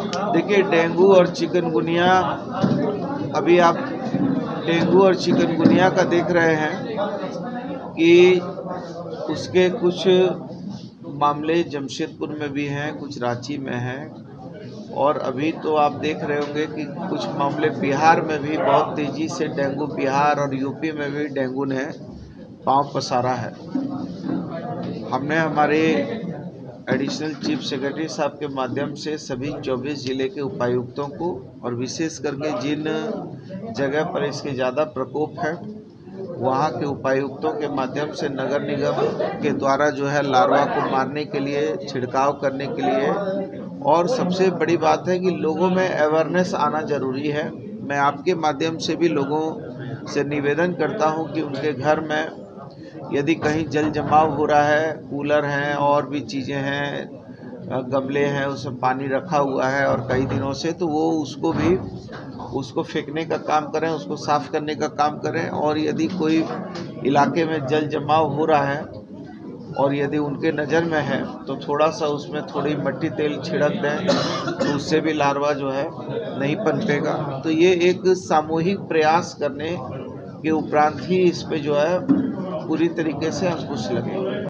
देखिए, डेंगू और चिकनगुनिया, अभी आप डेंगू और चिकनगुनिया का देख रहे हैं कि उसके कुछ मामले जमशेदपुर में भी हैं, कुछ रांची में हैं, और अभी तो आप देख रहे होंगे कि कुछ मामले बिहार में भी बहुत तेज़ी से डेंगू, बिहार और यूपी में भी डेंगू ने पांव पसारा है। हमने हमारे एडिशनल चीफ सेक्रेटरी साहब के माध्यम से सभी 24 जिले के उपायुक्तों को, और विशेष करके जिन जगह पर इसके ज़्यादा प्रकोप है वहाँ के उपायुक्तों के माध्यम से नगर निगम के द्वारा जो है लार्वा को मारने के लिए, छिड़काव करने के लिए, और सबसे बड़ी बात है कि लोगों में अवेयरनेस आना जरूरी है। मैं आपके माध्यम से भी लोगों से निवेदन करता हूं कि उनके घर में यदि कहीं जल जमाव हो रहा है, कूलर हैं और भी चीज़ें हैं, गमले हैं, उसमें पानी रखा हुआ है और कई दिनों से, तो वो उसको फेंकने का काम करें, उसको साफ़ करने का काम करें। और यदि कोई इलाके में जल जमाव हो रहा है और यदि उनके नज़र में है तो थोड़ा सा उसमें थोड़ी मिट्टी तेल छिड़क दें, तो उससे भी लार्वा जो है नहीं पनपेगा। तो ये एक सामूहिक प्रयास करने के उपरांत ही इस पे जो है पूरी तरीके से अंकुश लगे।